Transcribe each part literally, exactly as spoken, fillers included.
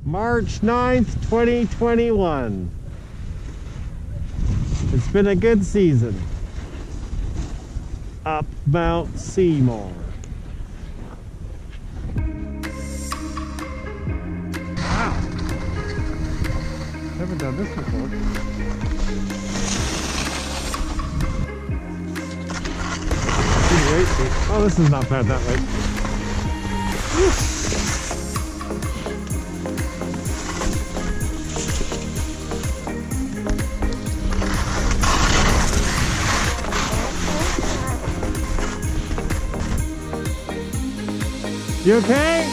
March ninth, twenty twenty-one. It's been a good season up Mount Seymour. Wow! Never done this before. Oh, this is not bad that way. You okay?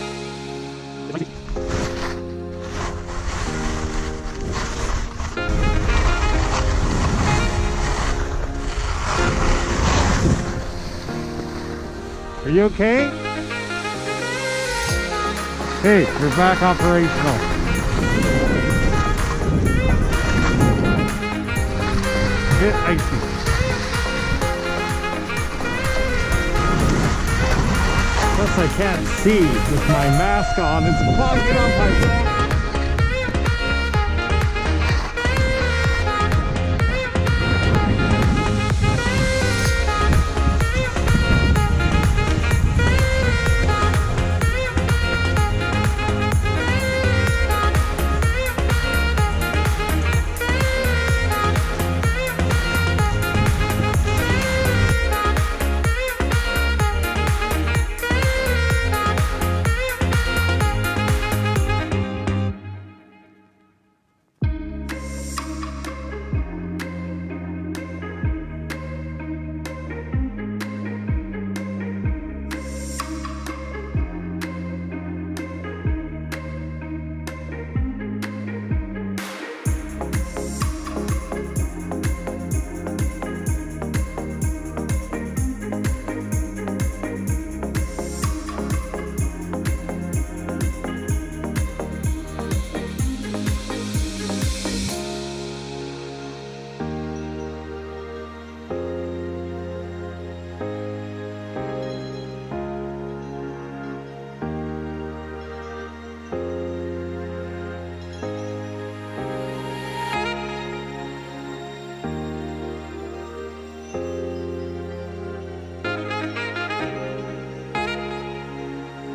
Are you okay? Hey, you're back operational. Bit icy. Plus I can't see with my mask on. It's clogging up my...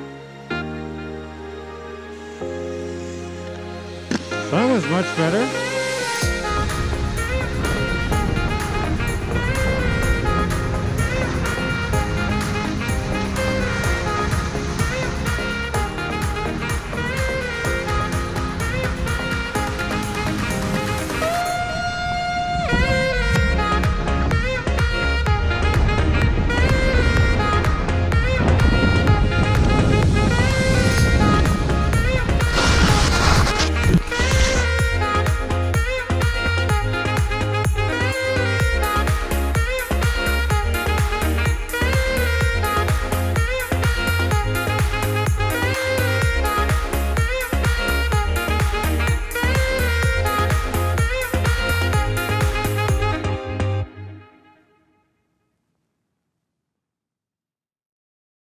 That was much better.